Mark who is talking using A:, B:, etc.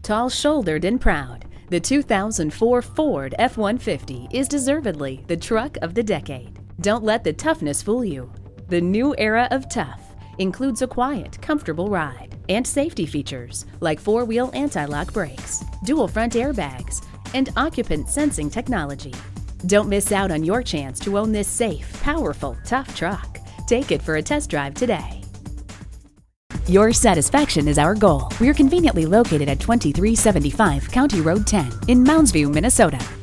A: Tall-shouldered and proud, the 2004 Ford F-150 is deservedly the truck of the decade. Don't let the toughness fool you. The new era of tough includes a quiet, comfortable ride and safety features like four-wheel anti-lock brakes, dual front airbags, and occupant sensing technology. Don't miss out on your chance to own this safe, powerful, tough truck. Take it for a test drive today. Your satisfaction is our goal. We're conveniently located at 2375 County Road 10 in Mounds View, Minnesota.